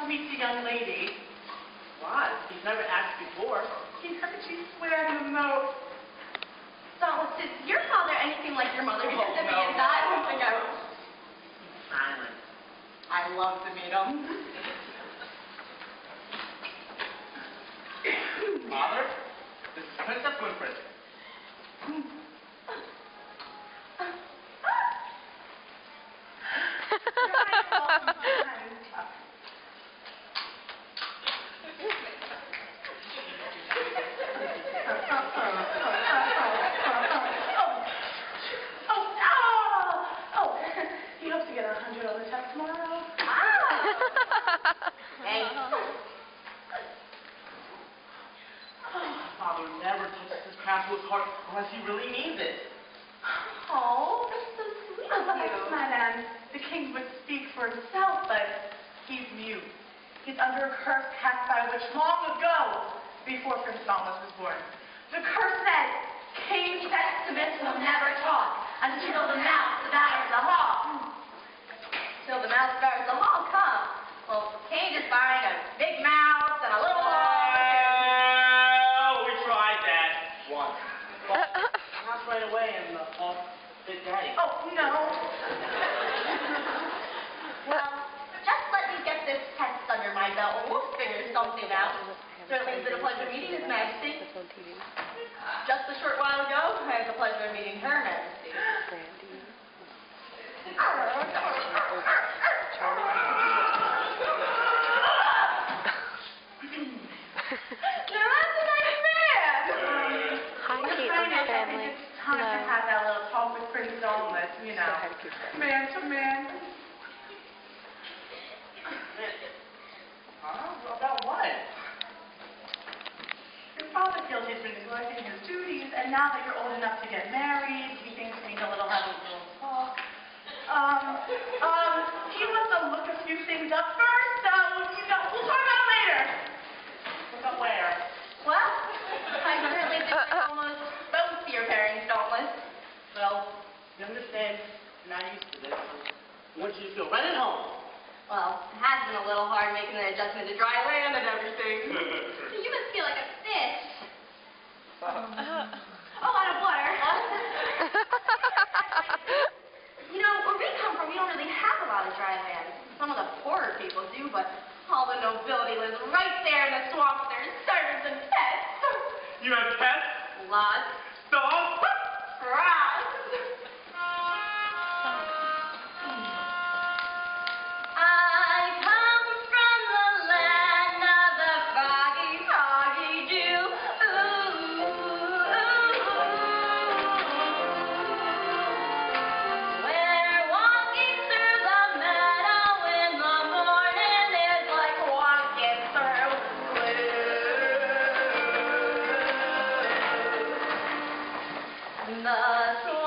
meet the young lady. Why? She's never asked before. How could she swear to the note? Dauntless, is your father anything like your mother? Because if he no, is not, I don't think I would. He's silent. I love to meet him. Father, this is Princess Winfred. He hopes to get 100 on the test tomorrow. Thanks. Father never touches his craft to his heart unless he really means it. Oh, that's so sweet of you. Madame, the king would speak for himself, but he's mute. He's under a curse cast by a witch long ago, before Prince Dauntless was born. The curse says, King Septimus will never talk until the mouse devours the hog. Till the mouse devours the hog, huh? Well, King is buying a big mouse and a little hog. We tried that once. But not right away and Big Daddy. Oh, no. Well, just let me get this test under my belt and we'll figure something out. Certainly it's been a pleasure meeting His Majesty. Just a short while ago, I had the pleasure of meeting Her Majesty. Now that's a nice man! Hi, Caitlin family. It's time to have that little talk with Prince Dauntless, you know. Man to man. Huh? About what? Your father feels he's been neglecting his duties, and now that you're old enough to get married, he thinks we need a little have a little talk. He wants to look a few things up first, so, you know, we'll talk about it later. Look up where? Well, I certainly think we almost both your parents, Dauntless. Well, you understand, you're not used to this, so I want you to feel right at home. Well, it has been a little hard making the adjustment to dry land and everything. You must feel like a fish. Oh, out of water. You know, where we come from, we don't really have a lot of dry land. Some of the poorer people do, but all the nobility lives right there in the swamp. There's servants and pets. You have pets? Lots. Dogs? Rats. I come from the land of the froggy, froggy dew. Where walking through the meadow in the morning is like walking through glue. The